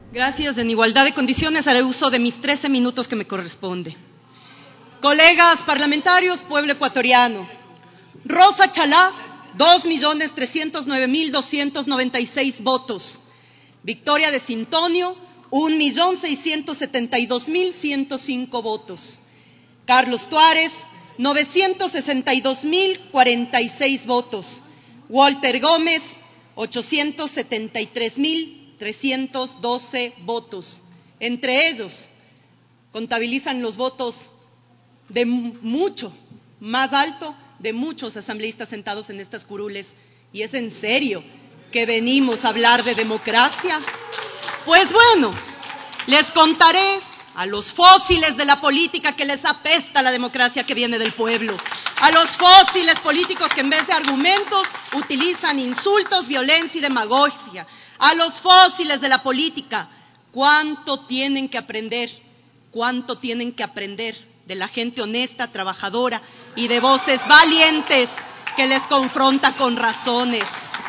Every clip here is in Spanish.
Gracias. En igualdad de condiciones haré uso de mis 13 minutos que me corresponde. Colegas parlamentarios, pueblo ecuatoriano. Rosa Chalá, 2.309.296 votos. Victoria de Sintonio, 1.672.105 votos. Carlos Tuárez, 962.046 votos. Walter Gómez, 873.312 votos. Entre ellos, contabilizan los votos de mucho más alto de muchos asambleístas sentados en estas curules. ¿Y es en serio que venimos a hablar de democracia? Pues bueno, les contaré a los fósiles de la política que les apesta la democracia que viene del pueblo, a los fósiles políticos que en vez de argumentos utilizan insultos, violencia y demagogia, a los fósiles de la política, cuánto tienen que aprender de la gente honesta, trabajadora y de voces valientes que les confronta con razones.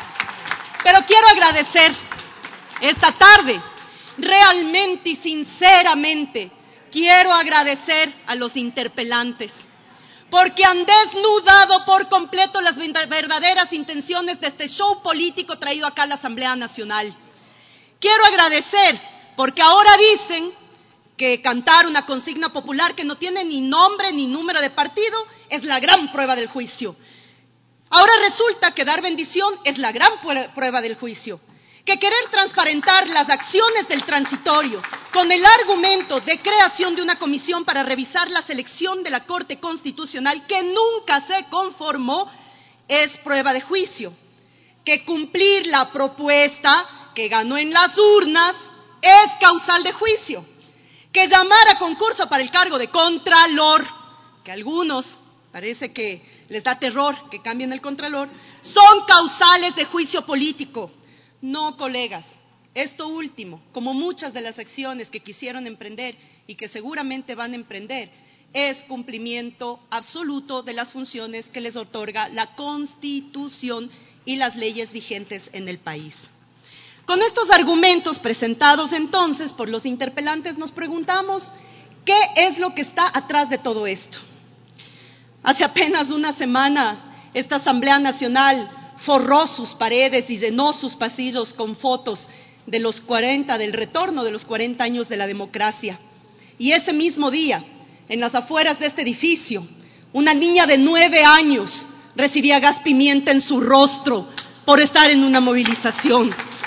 Pero quiero agradecer esta tarde, realmente y sinceramente, quiero agradecer a los interpelantes, porque han desnudado por completo las verdaderas intenciones de este show político traído acá a la Asamblea Nacional. Quiero agradecer porque ahora dicen que cantar una consigna popular que no tiene ni nombre ni número de partido es la gran prueba del juicio. Ahora resulta que dar bendición es la gran prueba del juicio. Que querer transparentar las acciones del transitorio con el argumento de creación de una comisión para revisar la selección de la Corte Constitucional que nunca se conformó es prueba de juicio. Que cumplir la propuesta que ganó en las urnas es causal de juicio. Que llamar a concurso para el cargo de contralor, que a algunos parece que les da terror que cambien el contralor, son causales de juicio político. No, colegas, esto último, como muchas de las acciones que quisieron emprender y que seguramente van a emprender, es cumplimiento absoluto de las funciones que les otorga la Constitución y las leyes vigentes en el país. Con estos argumentos presentados entonces por los interpelantes nos preguntamos ¿qué es lo que está atrás de todo esto? Hace apenas una semana esta Asamblea Nacional forró sus paredes y llenó sus pasillos con fotos de del retorno de los 40 años de la democracia. Y ese mismo día, en las afueras de este edificio, una niña de 9 años recibía gas pimienta en su rostro por estar en una movilización.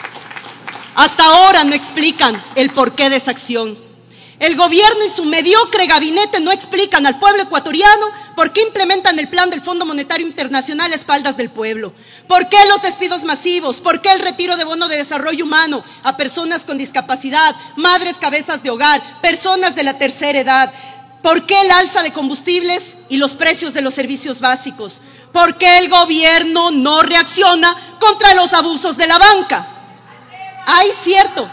Hasta ahora no explican el porqué de esa acción. El gobierno y su mediocre gabinete no explican al pueblo ecuatoriano por qué implementan el plan del Fondo Monetario Internacional a espaldas del pueblo. ¿Por qué los despidos masivos? ¿Por qué el retiro de bono de desarrollo humano a personas con discapacidad, madres cabezas de hogar, personas de la tercera edad? ¿Por qué el alza de combustibles y los precios de los servicios básicos? ¿Por qué el gobierno no reacciona contra los abusos de la banca? Ay, cierto,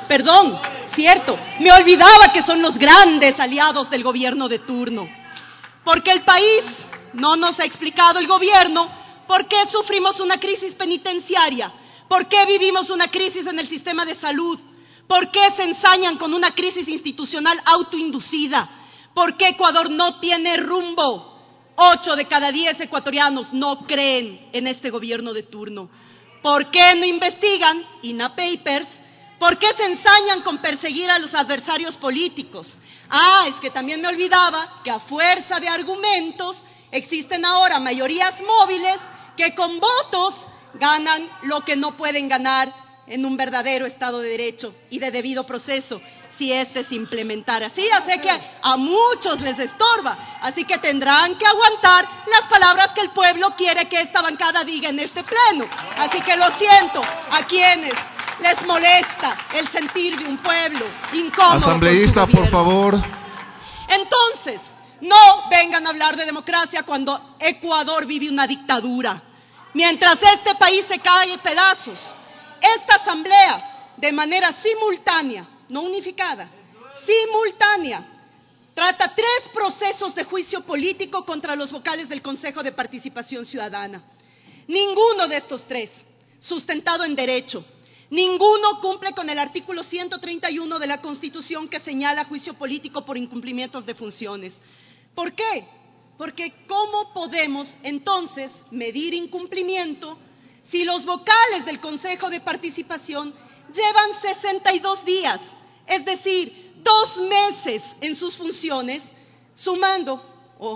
me olvidaba que son los grandes aliados del gobierno de turno. Porque el país no nos ha explicado el gobierno por qué sufrimos una crisis penitenciaria, por qué vivimos una crisis en el sistema de salud, por qué se ensañan con una crisis institucional autoinducida, por qué Ecuador no tiene rumbo. 8 de cada 10 ecuatorianos no creen en este gobierno de turno. ¿Por qué no investigan INA Papers? ¿Por qué se ensañan con perseguir a los adversarios políticos? Es que también me olvidaba que a fuerza de argumentos existen ahora mayorías móviles que con votos ganan lo que no pueden ganar en un verdadero Estado de Derecho y de debido proceso, si este se implementara así. Ya sé que a muchos les estorba, así que tendrán que aguantar las palabras que el pueblo quiere que esta bancada diga en este pleno. Así que lo siento a quienes les molesta el sentir de un pueblo incómodo. Asambleísta, por favor. Entonces, no vengan a hablar de democracia cuando Ecuador vive una dictadura. Mientras este país se cae en pedazos, esta asamblea, de manera simultánea, no unificada, simultánea, trata 3 procesos de juicio político contra los vocales del Consejo de Participación Ciudadana. Ninguno de estos 3 sustentado en derecho. Ninguno cumple con el artículo 131 de la Constitución que señala juicio político por incumplimientos de funciones. ¿Por qué? Porque ¿cómo podemos entonces medir incumplimiento si los vocales del Consejo de Participación llevan 62 días, es decir, 2 meses en sus funciones, sumando o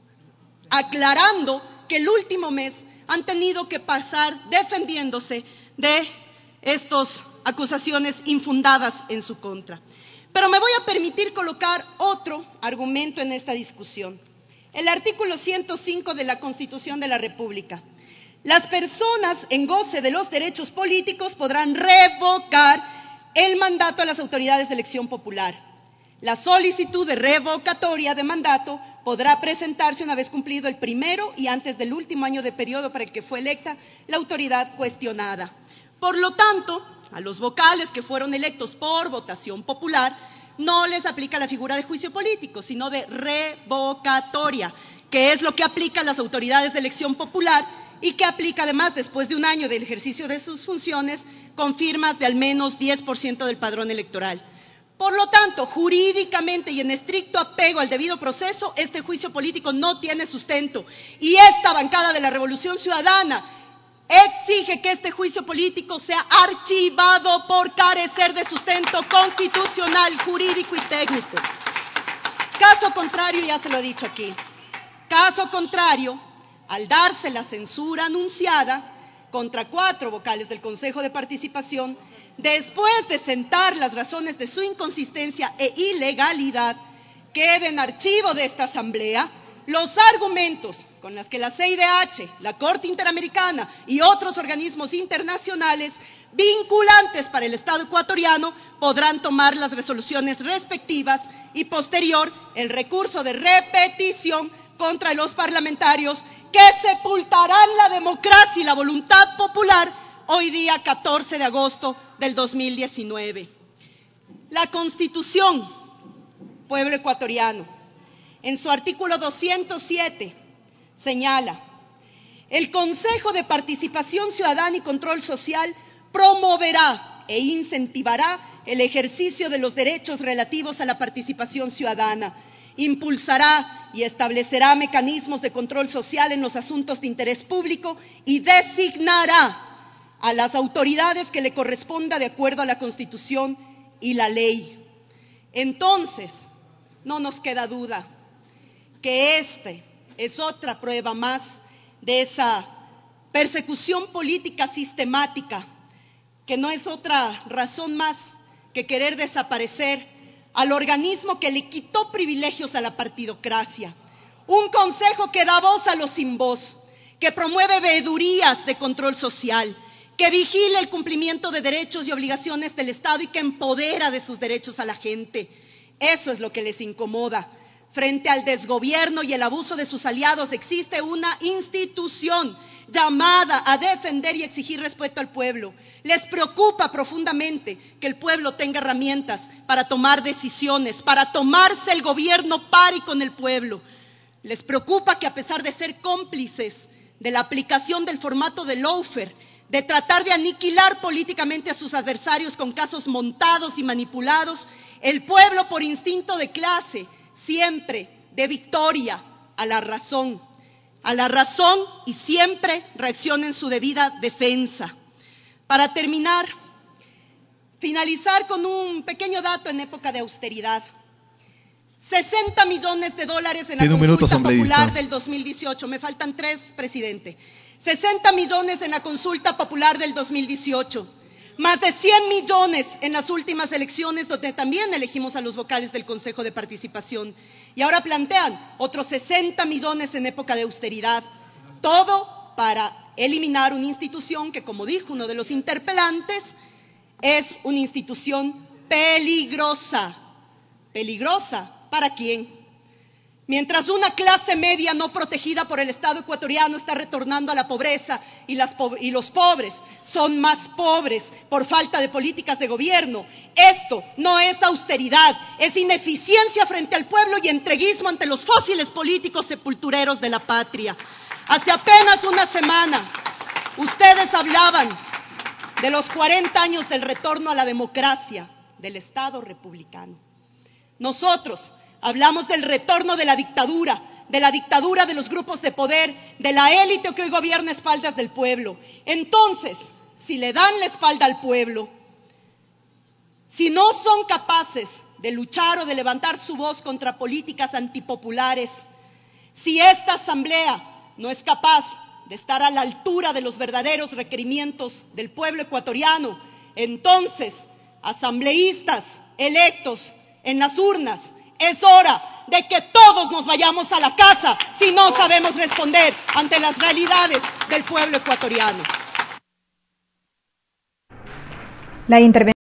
aclarando que el último mes han tenido que pasar defendiéndose de estas acusaciones infundadas en su contra? Pero me voy a permitir colocar otro argumento en esta discusión. El artículo 105 de la Constitución de la República. Las personas en goce de los derechos políticos podrán revocar el mandato a las autoridades de elección popular. La solicitud de revocatoria de mandato podrá presentarse una vez cumplido el primero y antes del último año de periodo para el que fue electa la autoridad cuestionada. Por lo tanto, a los vocales que fueron electos por votación popular no les aplica la figura de juicio político, sino de revocatoria, que es lo que aplican las autoridades de elección popular y que aplica además después de un año del ejercicio de sus funciones con firmas de al menos 10% del padrón electoral. Por lo tanto, jurídicamente y en estricto apego al debido proceso, este juicio político no tiene sustento. Y esta bancada de la Revolución Ciudadana exige que este juicio político sea archivado por carecer de sustento constitucional, jurídico y técnico. Caso contrario, ya se lo he dicho aquí, caso contrario, al darse la censura anunciada contra 4 vocales del Consejo de Participación, después de sentar las razones de su inconsistencia e ilegalidad, queda en archivo de esta Asamblea los argumentos con los que la CIDH, la Corte Interamericana y otros organismos internacionales vinculantes para el Estado ecuatoriano podrán tomar las resoluciones respectivas y posterior el recurso de repetición contra los parlamentarios que sepultarán la democracia y la voluntad popular hoy día 14 de agosto del 2019. La Constitución, pueblo ecuatoriano, en su artículo 207 señala: el Consejo de Participación Ciudadana y Control Social promoverá e incentivará el ejercicio de los derechos relativos a la participación ciudadana, impulsará y establecerá mecanismos de control social en los asuntos de interés público y designará a las autoridades que le corresponda de acuerdo a la Constitución y la ley. Entonces, no nos queda duda que este es otra prueba más de esa persecución política sistemática, que no es otra razón más que querer desaparecer al organismo que le quitó privilegios a la partidocracia, un consejo que da voz a los sin voz, que promueve veedurías de control social, que vigila el cumplimiento de derechos y obligaciones del Estado y que empodera de sus derechos a la gente. Eso es lo que les incomoda. Frente al desgobierno y el abuso de sus aliados existe una institución llamada a defender y exigir respeto al pueblo. Les preocupa profundamente que el pueblo tenga herramientas para tomar decisiones, para tomarse el gobierno par y con el pueblo. Les preocupa que a pesar de ser cómplices de la aplicación del formato de lawfare, de tratar de aniquilar políticamente a sus adversarios con casos montados y manipulados, el pueblo por instinto de clase siempre dé victoria a la razón y siempre reacciona en su debida defensa. Para terminar, finalizar con un pequeño dato en época de austeridad. 60 millones de dólares en la consulta popular del 2018. Me faltan 3, presidente. 60 millones en la consulta popular del 2018. Más de 100 millones en las últimas elecciones, donde también elegimos a los vocales del Consejo de Participación. Y ahora plantean otros 60 millones en época de austeridad. Todo para eliminar una institución que, como dijo uno de los interpelantes, es una institución peligrosa. ¿Peligrosa para quién? Mientras una clase media no protegida por el Estado ecuatoriano está retornando a la pobreza y los pobres son más pobres por falta de políticas de gobierno. Esto no es austeridad, es ineficiencia frente al pueblo y entreguismo ante los fósiles políticos sepultureros de la patria. Hace apenas una semana ustedes hablaban de los 40 años del retorno a la democracia del Estado republicano. Nosotros hablamos del retorno de la dictadura de los grupos de poder, de la élite que hoy gobierna a espaldas del pueblo. Entonces, si le dan la espalda al pueblo, si no son capaces de luchar o de levantar su voz contra políticas antipopulares, si esta Asamblea no es capaz de estar a la altura de los verdaderos requerimientos del pueblo ecuatoriano, entonces, asambleístas electos en las urnas, es hora de que todos nos vayamos a la casa si no sabemos responder ante las realidades del pueblo ecuatoriano. La intervención